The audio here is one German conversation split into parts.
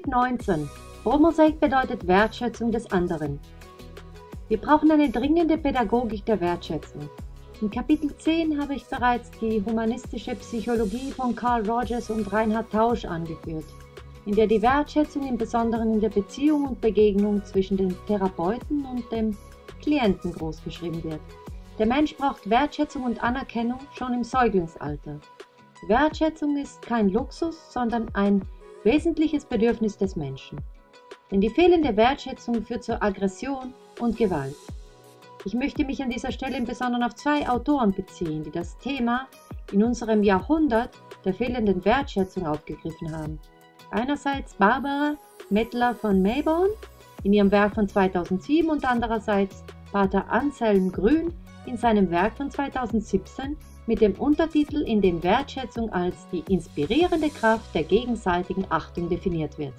Unit 19. Pro-Mosaik bedeutet Wertschätzung des anderen. Wir brauchen eine dringende Pädagogik der Wertschätzung. In Kapitel 10 habe ich bereits die humanistische Psychologie von Carl Rogers und Reinhard Tausch angeführt, in der die Wertschätzung im Besonderen in der Beziehung und Begegnung zwischen dem Therapeuten und dem Klienten großgeschrieben wird. Der Mensch braucht Wertschätzung und Anerkennung schon im Säuglingsalter. Wertschätzung ist kein Luxus, sondern ein wesentliches Bedürfnis des Menschen. Denn die fehlende Wertschätzung führt zur Aggression und Gewalt. Ich möchte mich an dieser Stelle im Besonderen auf zwei Autoren beziehen, die das Thema in unserem Jahrhundert der fehlenden Wertschätzung aufgegriffen haben. Einerseits Barbara Mettler von Mayborn in ihrem Werk von 2007 und andererseits Pater Anselm Grün in seinem Werk von 2017 mit dem Untertitel, in dem Wertschätzung als die inspirierende Kraft der gegenseitigen Achtung definiert wird.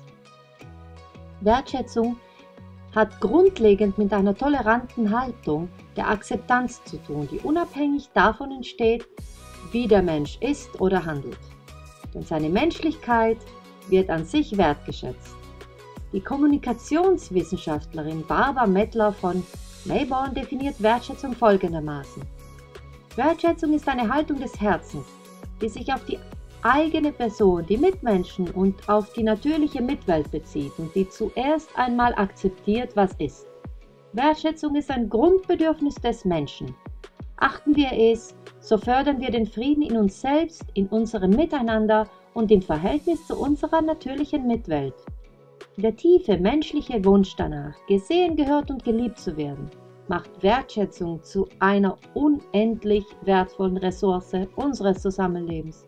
Wertschätzung hat grundlegend mit einer toleranten Haltung der Akzeptanz zu tun, die unabhängig davon entsteht, wie der Mensch ist oder handelt. Denn seine Menschlichkeit wird an sich wertgeschätzt. Die Kommunikationswissenschaftlerin Barbara Mettler von Mayborn definiert Wertschätzung folgendermaßen: Wertschätzung ist eine Haltung des Herzens, die sich auf die eigene Person, die Mitmenschen und auf die natürliche Mitwelt bezieht und die zuerst einmal akzeptiert, was ist. Wertschätzung ist ein Grundbedürfnis des Menschen. Achten wir es, so fördern wir den Frieden in uns selbst, in unserem Miteinander und im Verhältnis zu unserer natürlichen Mitwelt. Der tiefe menschliche Wunsch danach, gesehen, gehört und geliebt zu werden, macht Wertschätzung zu einer unendlich wertvollen Ressource unseres Zusammenlebens.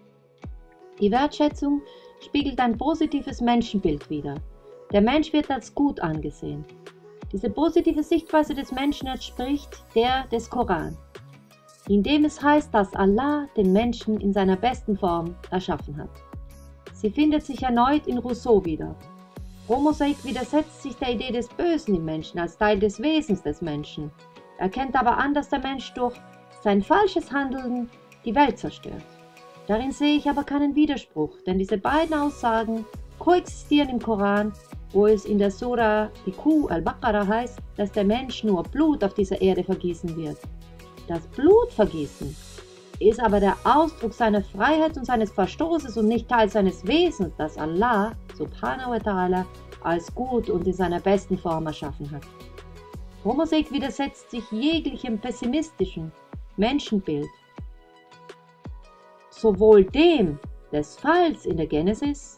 Die Wertschätzung spiegelt ein positives Menschenbild wider. Der Mensch wird als gut angesehen. Diese positive Sichtweise des Menschen entspricht der des Koran, in dem es heißt, dass Allah den Menschen in seiner besten Form erschaffen hat. Sie findet sich erneut in Rousseau wieder. Pro-Mosaik widersetzt sich der Idee des Bösen im Menschen als Teil des Wesens des Menschen, erkennt aber an, dass der Mensch durch sein falsches Handeln die Welt zerstört. Darin sehe ich aber keinen Widerspruch, denn diese beiden Aussagen koexistieren im Koran, wo es in der Sura die Kuh al-Baqarah heißt, dass der Mensch nur Blut auf dieser Erde vergießen wird. Das Blutvergießen ist aber der Ausdruck seiner Freiheit und seines Verstoßes und nicht Teil seines Wesens, das Allah subhanahu wa ta'ala als gut und in seiner besten Form erschaffen hat. Pro-Mosaik widersetzt sich jeglichem pessimistischen Menschenbild, sowohl dem des Falls in der Genesis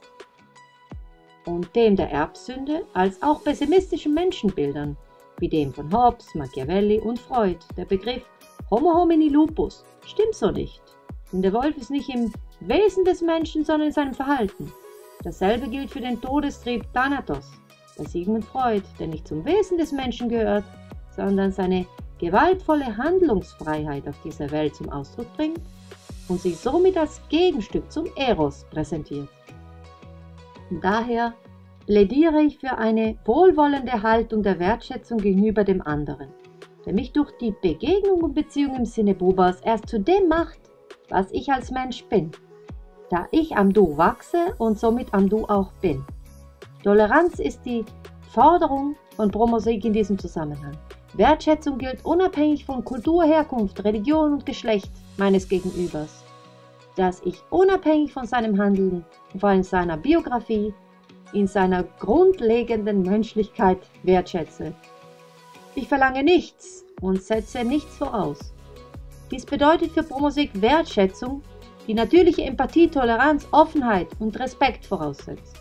und dem der Erbsünde, als auch pessimistischen Menschenbildern, wie dem von Hobbes, Machiavelli und Freud. Der Begriff Homo homini lupus stimmt so nicht, denn der Wolf ist nicht im Wesen des Menschen, sondern in seinem Verhalten. Dasselbe gilt für den Todestrieb Thanatos bei Sigmund Freud, der nicht zum Wesen des Menschen gehört, sondern seine gewaltvolle Handlungsfreiheit auf dieser Welt zum Ausdruck bringt und sich somit als Gegenstück zum Eros präsentiert. Und daher plädiere ich für eine wohlwollende Haltung der Wertschätzung gegenüber dem anderen, der mich durch die Begegnung und Beziehung im Sinne Bubbers erst zu dem macht, was ich als Mensch bin, da ich am Du wachse und somit am Du auch bin. Toleranz ist die Forderung von Pro-Mosaik in diesem Zusammenhang. Wertschätzung gilt unabhängig von Kultur, Herkunft, Religion und Geschlecht meines Gegenübers, dass ich unabhängig von seinem Handeln und von seiner Biografie in seiner grundlegenden Menschlichkeit wertschätze. Ich verlange nichts und setze nichts voraus. Dies bedeutet für Pro-Mosaik Wertschätzung, die natürliche Empathie, Toleranz, Offenheit und Respekt voraussetzt.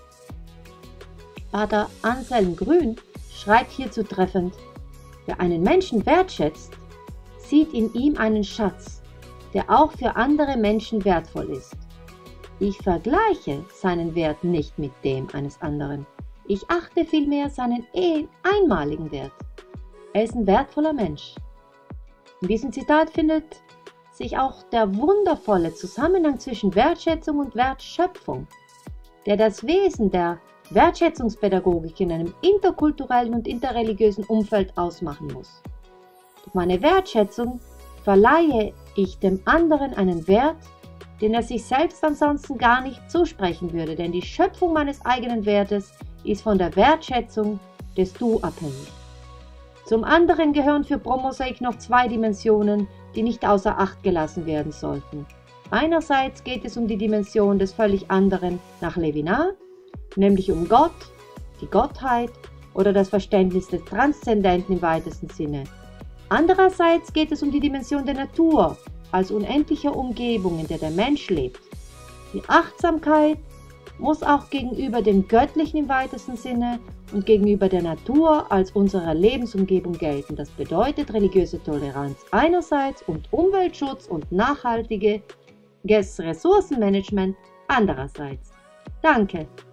Pater Anselm Grün schreibt hierzu treffend: Wer einen Menschen wertschätzt, sieht in ihm einen Schatz, der auch für andere Menschen wertvoll ist. Ich vergleiche seinen Wert nicht mit dem eines anderen. Ich achte vielmehr seinen einmaligen Wert. Er ist ein wertvoller Mensch. In diesem Zitat findet sich auch der wundervolle Zusammenhang zwischen Wertschätzung und Wertschöpfung, der das Wesen der Wertschätzungspädagogik in einem interkulturellen und interreligiösen Umfeld ausmachen muss. Durch meine Wertschätzung verleihe ich dem anderen einen Wert, den er sich selbst ansonsten gar nicht zusprechen würde, denn die Schöpfung meines eigenen Wertes ist von der Wertschätzung des Du abhängig. Zum anderen gehören für Pro-Mosaik noch zwei Dimensionen, die nicht außer Acht gelassen werden sollten. Einerseits geht es um die Dimension des völlig anderen nach Levinas, nämlich um Gott, die Gottheit oder das Verständnis des Transzendenten im weitesten Sinne. Andererseits geht es um die Dimension der Natur als unendlicher Umgebung, in der der Mensch lebt. Die Achtsamkeit muss auch gegenüber dem Göttlichen im weitesten Sinne und gegenüber der Natur als unserer Lebensumgebung gelten. Das bedeutet religiöse Toleranz einerseits und Umweltschutz und nachhaltiges Ressourcenmanagement andererseits. Danke.